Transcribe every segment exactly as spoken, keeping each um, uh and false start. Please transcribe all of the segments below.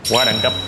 quá đẳng cấp.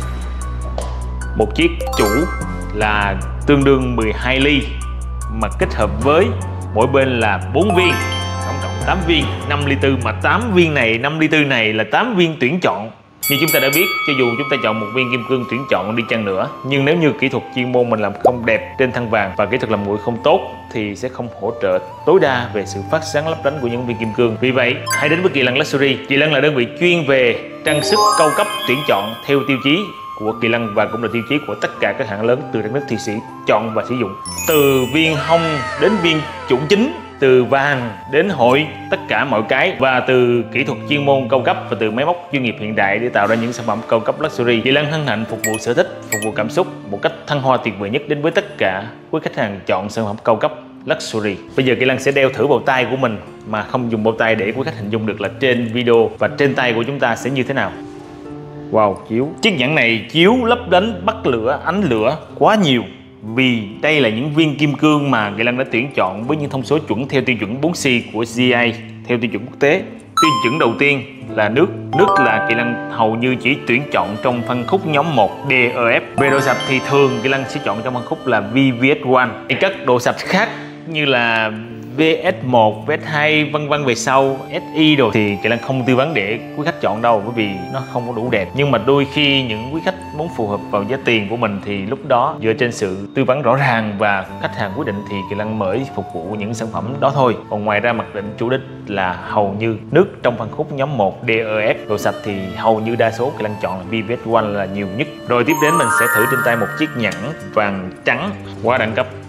Một chiếc chủ là tương đương mười hai ly mà kết hợp với mỗi bên là bốn viên, tổng cộng tám viên, năm ly tư, mà tám viên này, năm ly tư này là tám viên tuyển chọn. Như chúng ta đã biết, cho dù chúng ta chọn một viên kim cương tuyển chọn đi chăng nữa, nhưng nếu như kỹ thuật chuyên môn mình làm không đẹp trên than vàng và kỹ thuật làm nguội không tốt thì sẽ không hỗ trợ tối đa về sự phát sáng lấp lánh của những viên kim cương. Vì vậy, hãy đến với Kỳ Lân Luxury. Kỳ Lân là đơn vị chuyên về trang sức cao cấp tuyển chọn theo tiêu chí của Kỳ Lân và cũng là tiêu chí của tất cả các hãng lớn từ đất nước Thụy Sĩ chọn và sử dụng. Từ viên hông đến viên chủ chính, từ vàng đến hội, tất cả mọi cái, và từ kỹ thuật chuyên môn cao cấp và từ máy móc chuyên nghiệp hiện đại để tạo ra những sản phẩm cao cấp luxury. Kỳ Lân hân hạnh phục vụ sở thích, phục vụ cảm xúc một cách thăng hoa tuyệt vời nhất đến với tất cả quý khách hàng chọn sản phẩm cao cấp luxury. Bây giờ Kỳ Lân sẽ đeo thử vào tay của mình mà không dùng bao tay để quý khách hình dung được là trên video và trên tay của chúng ta sẽ như thế nào. Wow, chiếu. Chiếc nhẫn này chiếu lấp lánh bắt lửa, ánh lửa quá nhiều. Vì đây là những viên kim cương mà Kỳ Lân đã tuyển chọn với những thông số chuẩn theo tiêu chuẩn bốn C của G I A theo tiêu chuẩn quốc tế. Tiêu chuẩn đầu tiên là nước. Nước là Kỳ Lân hầu như chỉ tuyển chọn trong phân khúc nhóm một D E F. Về độ sạch thì thường Kỳ Lân sẽ chọn trong phân khúc là V V S một. Các độ sạch khác như là V S một, V S hai vân vân về sau, S I rồi thì Kỳ Lân không tư vấn để quý khách chọn đâu, bởi vì nó không có đủ đẹp. Nhưng mà đôi khi những quý khách muốn phù hợp vào giá tiền của mình thì lúc đó dựa trên sự tư vấn rõ ràng và khách hàng quyết định thì Kỳ Lân mới phục vụ những sản phẩm đó thôi. Còn ngoài ra mặc định chủ đích là hầu như nước trong phân khúc nhóm một D E F. Độ sạch thì hầu như đa số Kỳ Lân chọn là V V S một là nhiều nhất. Rồi tiếp đến mình sẽ thử trên tay một chiếc nhẫn vàng trắng quá đẳng cấp.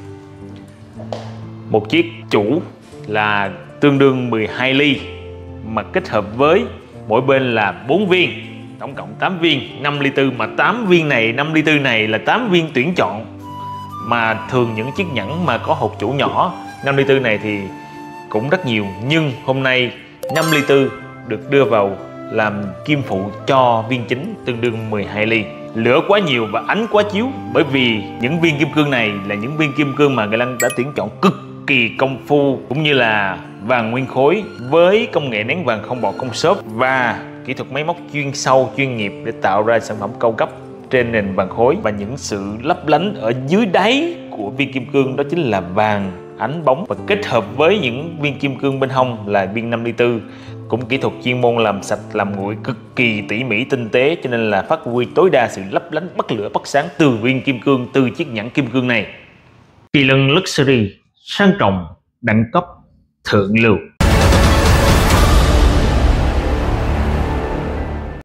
Một chiếc chủ là tương đương mười hai ly mà kết hợp với mỗi bên là bốn viên, tổng cộng tám viên, năm ly tư, mà tám viên này, năm ly tư này là tám viên tuyển chọn. Mà thường những chiếc nhẫn mà có hộp chủ nhỏ năm ly tư này thì cũng rất nhiều, nhưng hôm nay năm ly tư được đưa vào làm kim phụ cho viên chính tương đương mười hai ly. Lửa quá nhiều và ánh quá chiếu, bởi vì những viên kim cương này là những viên kim cương mà Kỳ Lân đã tuyển chọn cực kỳ công phu, cũng như là vàng nguyên khối với công nghệ nén vàng không bọt không xốp và kỹ thuật máy móc chuyên sâu chuyên nghiệp để tạo ra sản phẩm cao cấp trên nền vàng khối. Và những sự lấp lánh ở dưới đáy của viên kim cương đó chính là vàng ánh bóng, và kết hợp với những viên kim cương bên hông là viên năm ly tư, cũng kỹ thuật chuyên môn làm sạch làm nguội cực kỳ tỉ mỉ tinh tế, cho nên là phát huy tối đa sự lấp lánh bắt lửa bắt sáng từ viên kim cương, từ chiếc nhẫn kim cương này. Kỳ Lân Luxury sang trọng, đẳng cấp, thượng lưu.